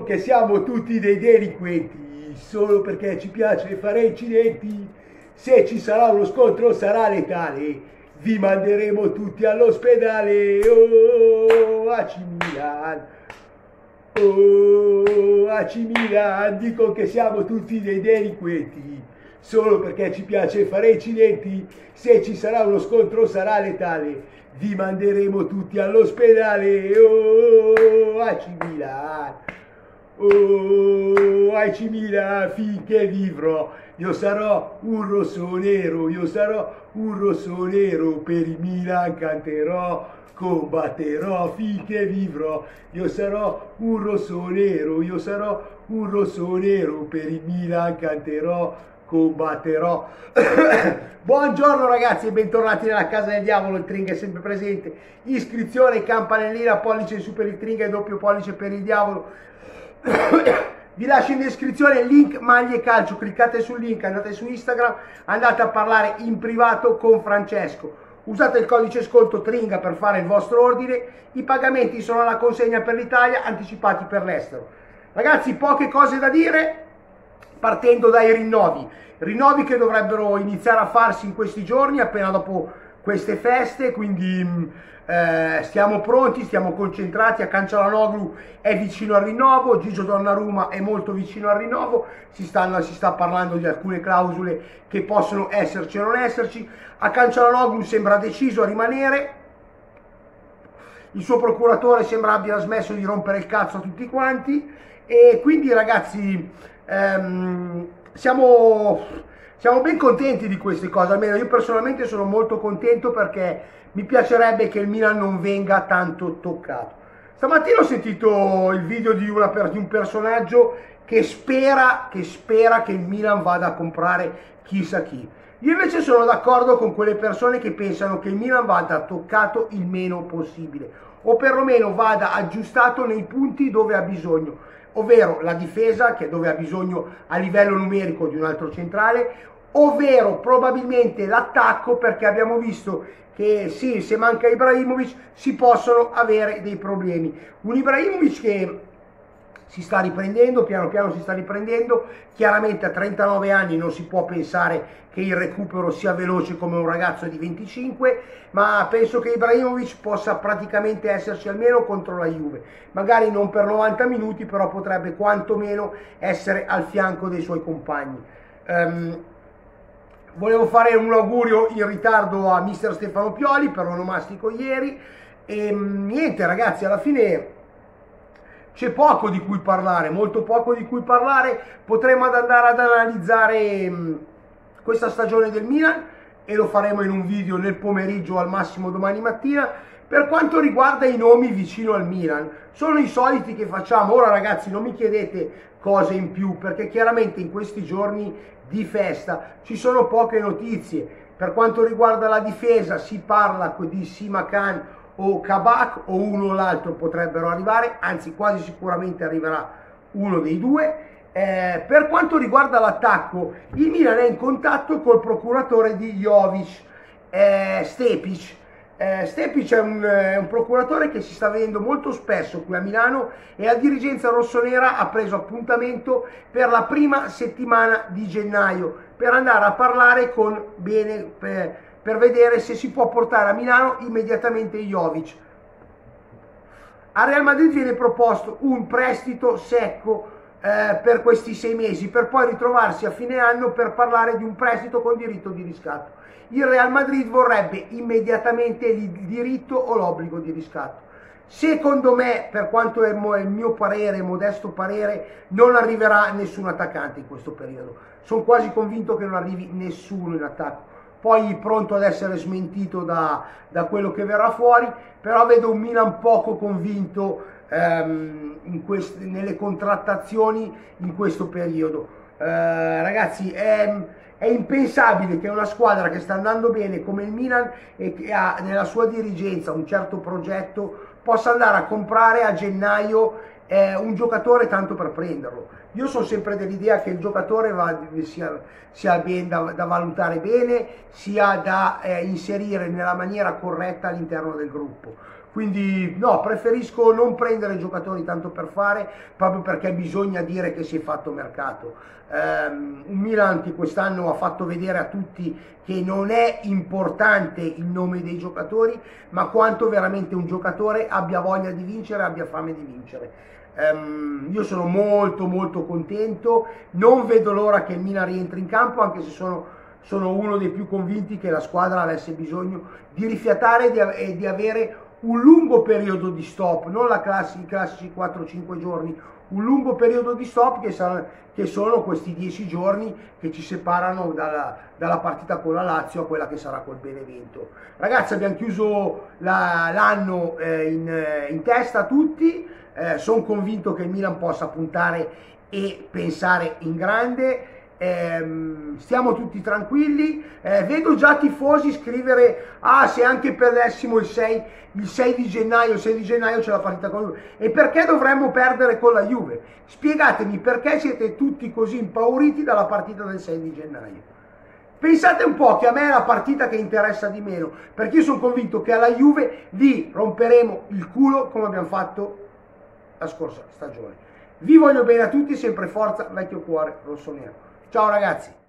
che siamo tutti dei delinquenti, solo perché ci piace fare incidenti. Se ci sarà uno scontro sarà letale, vi manderemo tutti all'ospedale. Oh, AC Milan, oh, AC Milan, dico che siamo tutti dei delinquenti, solo perché ci piace fare incidenti. Se ci sarà uno scontro sarà letale, vi manderemo tutti all'ospedale. Oh, AC Milan, oh, AC Milan, finché vivrò io sarò un rossonero, io sarò un rossonero, per il Milan canterò, combatterò finché vivrò, io sarò un rossonero, io sarò un rossonero, per il Milan canterò, combatterò. Buongiorno ragazzi e bentornati nella casa del diavolo, il Tringa è sempre presente. Iscrizione, campanellina, pollice in su per il Tringa e doppio pollice per il diavolo. Vi lascio in descrizione il link maglie calcio, cliccate sul link, andate su Instagram, andate a parlare in privato con Francesco. Usate il codice sconto Tringa per fare il vostro ordine, i pagamenti sono alla consegna per l'Italia, anticipati per l'estero. Ragazzi, poche cose da dire, partendo dai rinnovi che dovrebbero iniziare a farsi in questi giorni, appena dopo queste feste, quindi stiamo pronti, stiamo concentrati. A Calcianoglu è vicino al rinnovo, Gigio Donnarumma è molto vicino al rinnovo, si sta parlando di alcune clausole che possono esserci o non esserci. A Calcianoglu sembra deciso a rimanere, il suo procuratore sembra abbia smesso di rompere il cazzo a tutti quanti, e quindi ragazzi siamo ben contenti di queste cose. Almeno io personalmente sono molto contento, perché mi piacerebbe che il Milan non venga tanto toccato. Stamattina ho sentito il video di un personaggio che spera che il Milan vada a comprare chissà chi. Io invece sono d'accordo con quelle persone che pensano che il Milan vada toccato il meno possibile, o perlomeno vada aggiustato nei punti dove ha bisogno, ovvero la difesa, che è dove ha bisogno a livello numerico di un altro centrale, ovvero probabilmente l'attacco, perché abbiamo visto che sì, se manca Ibrahimovic si possono avere dei problemi. Un Ibrahimovic che si sta riprendendo, piano piano si sta riprendendo, chiaramente a 39 anni non si può pensare che il recupero sia veloce come un ragazzo di 25, ma penso che Ibrahimovic possa praticamente esserci almeno contro la Juve, magari non per 90 minuti, però potrebbe quantomeno essere al fianco dei suoi compagni. Volevo fare un augurio in ritardo a mister Stefano Pioli per l'onomastico ieri, e niente ragazzi, alla fine c'è poco di cui parlare, molto poco di cui parlare. Potremo andare ad analizzare questa stagione del Milan, e lo faremo in un video nel pomeriggio o al massimo domani mattina. Per quanto riguarda i nomi vicino al Milan, sono i soliti che facciamo. Ora ragazzi, non mi chiedete cose in più, perché chiaramente in questi giorni di festa ci sono poche notizie. Per quanto riguarda la difesa si parla di Simakan o Kabak, o uno o l'altro potrebbero arrivare, anzi quasi sicuramente arriverà uno dei due. Per quanto riguarda l'attacco, il Milan è in contatto col procuratore di Jovic, Stepic. Stepic è un procuratore che si sta vedendo molto spesso qui a Milano, e la dirigenza rossonera ha preso appuntamento per la prima settimana di gennaio per andare a parlare per vedere se si può portare a Milano immediatamente Jovic. A Real Madrid viene proposto un prestito secco per questi 6 mesi, per poi ritrovarsi a fine anno per parlare di un prestito con diritto di riscatto. Il Real Madrid vorrebbe immediatamente il diritto o l'obbligo di riscatto. Secondo me, per quanto è il mio parere, modesto parere, non arriverà nessun attaccante in questo periodo. Sono quasi convinto che non arrivi nessuno in attacco. Poi pronto ad essere smentito da quello che verrà fuori, però vedo un Milan poco convinto nelle contrattazioni in questo periodo. Ragazzi, è impensabile che una squadra che sta andando bene come il Milan e che ha nella sua dirigenza un certo progetto possa andare a comprare a gennaio un giocatore tanto per prenderlo. Io sono sempre dell'idea che il giocatore sia da valutare bene, sia da inserire nella maniera corretta all'interno del gruppo. quindi no, preferisco non prendere giocatori tanto per fare, proprio perché bisogna dire che si è fatto mercato. Un Milan che quest'anno ha fatto vedere a tutti che non è importante il nome dei giocatori, ma quanto veramente un giocatore abbia voglia di vincere, abbia fame di vincere. Io sono molto molto contento, non vedo l'ora che il Milan rientri in campo, anche se sono uno dei più convinti che la squadra avesse bisogno di rifiatare e di avere un lungo periodo di stop, non i classici 4-5 giorni, un lungo periodo di stop che sono questi 10 giorni che ci separano dalla partita con la Lazio a quella che sarà col Benevento. Ragazzi, abbiamo chiuso l'anno in testa tutti, sono convinto che il Milan possa puntare e pensare in grande. Stiamo tutti tranquilli, vedo già tifosi scrivere: ah, se anche perdessimo il 6 di gennaio, il 6 di gennaio c'è la partita con la Juve, e perché dovremmo perdere con la Juve? Spiegatemi perché siete tutti così impauriti dalla partita del 6 di gennaio. Pensate un po' che a me è la partita che interessa di meno, perché io sono convinto che alla Juve vi romperemo il culo come abbiamo fatto la scorsa stagione. Vi voglio bene a tutti, sempre forza, vecchio cuore rossonero. Ciao ragazzi!